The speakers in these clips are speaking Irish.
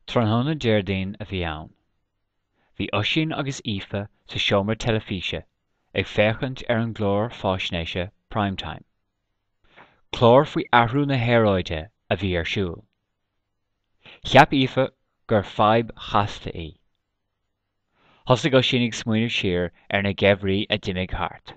Tráthnóna déardaoin a bhí ann. Bhí Oisín agus Aoife sa seomra teilifíse ag féachant ar an glór faisnéise primetime. Clór faoi athrú na héaráide a bhí ar siúl. Cheap Aoife gur fadhb chasta í. Thosaigh Oisín ag smaoineamh siar ar na geimhridh a d'imigh thart.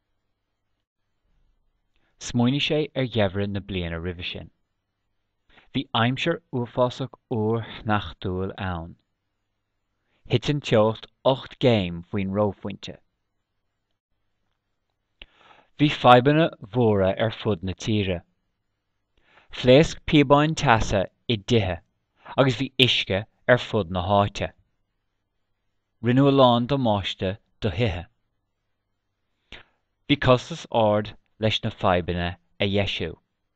Smaoinigh sé ar geimhridh na bliana roimhe sin. Bhí aimsir uafásach uair thnachtúil ann. Hitin teocht 8 géim faoin róphainte. Bhí fadhbanna mhóra ar fud na tíre. Phléasc piabáin teasa i dtithe agus bhí uisce ar fud na háite. Rinne amháin do máiste do thithe. Bhí costas ard leis na fadhbanna a dheisiú.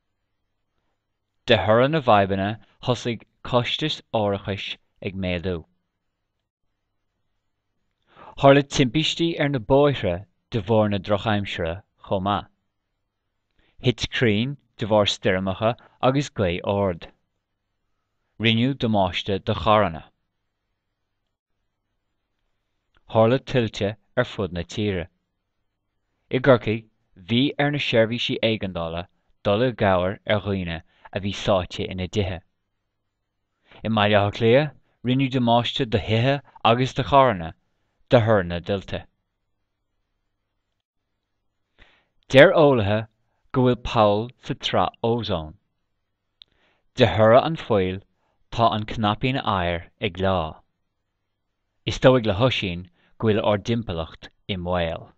De thoradh na fadhbanna thosaigh costas áireachais ag méadú. Tharla timpistí ar na bóithre de bhór na Drochaimsire chomh maith. Hit crín de bhór stoirmeacha agus glaoch ard. Rinneadh do máiste do charranna. Tharla tuilte ar fud na tíre. I gCorcaigh, bhí ar na seirbhísí éigeandála dul i gcabhair ar dhaoine a bhí sáite ina dtithe. I mbaile Lia, rinneadh do máiste do thithe agus do charranna de thoirne duilte. Deir eolaithe go bhfuil Paul sa trá ósán. De thoradh an foiil tá an cnapín air ag lá. Is dóigh le thoisín go bhfuil ordimpéalacht i mbaol.